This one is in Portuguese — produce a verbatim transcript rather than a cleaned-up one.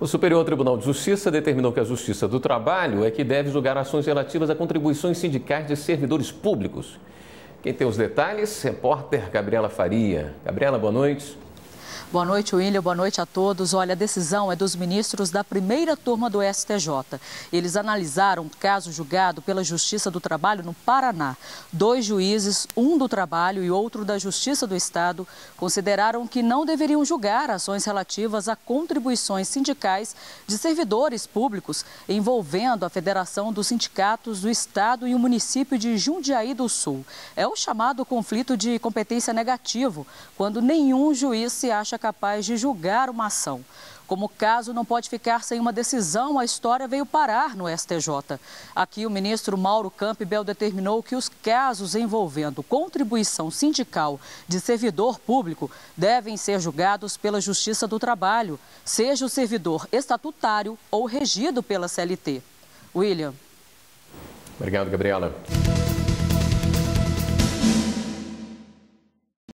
O Superior Tribunal de Justiça determinou que a Justiça do Trabalho é que deve julgar ações relativas a contribuições sindicais de servidores públicos. Quem tem os detalhes, repórter Gabriela Faria. Gabriela, boa noite. Boa noite, William. Boa noite a todos. Olha, a decisão é dos ministros da primeira turma do S T J. Eles analisaram um caso julgado pela Justiça do Trabalho no Paraná. Dois juízes, um do Trabalho e outro da Justiça do Estado, consideraram que não deveriam julgar ações relativas a contribuições sindicais de servidores públicos envolvendo a Federação dos Sindicatos do Estado e o município de Jundiaí do Sul. É o chamado conflito de competência negativo, quando nenhum juiz se acha capaz de julgar uma ação. Como o caso não pode ficar sem uma decisão, a história veio parar no S T J. Aqui o ministro Mauro Campbell determinou que os casos envolvendo contribuição sindical de servidor público devem ser julgados pela Justiça do Trabalho, seja o servidor estatutário ou regido pela C L T. William. Obrigado, Gabriela.